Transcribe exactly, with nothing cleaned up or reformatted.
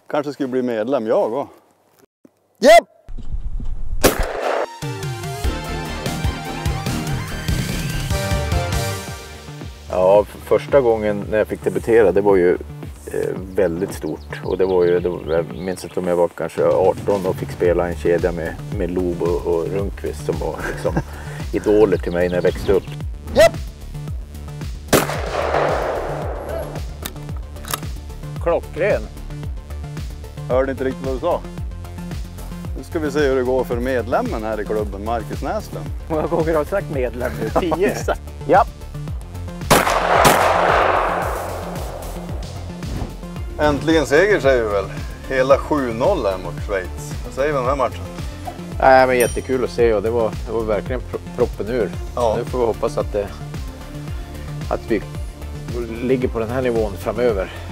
Kanske skulle bli medlem jag också. Japp! Ja, första gången när jag fick debutera, det var ju eh, väldigt stort. Och det var ju, det var, jag minns inte om jag var kanske arton och fick spela en kedja med, med Lob och, och Rundqvist som var liksom idoler till mig när jag växte upp. Japp! Klockren. Hörde inte riktigt vad du sa. Nu ska vi se hur det går för medlemmen här i klubben, Marcus Näslund. Hur många gånger har du sagt medlem nu? Tio? Ja. Äntligen seger säger vi väl. Hela sju noll här mot Schweiz. Vad säger vi om den här matchen? Nej, men jättekul att se och det var, det var verkligen proppen ur. Ja. Nu får vi hoppas att, det, att vi ligger på den här nivån framöver.